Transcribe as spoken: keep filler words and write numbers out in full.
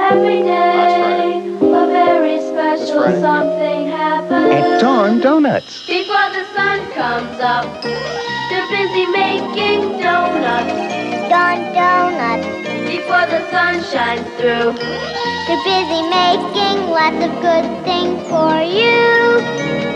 every day, a very special something happens. At Dawn Donuts. Before the sun comes up, they're busy making donuts. Dawn Donuts. Before the sun shines through, they're busy making lots of good things for you.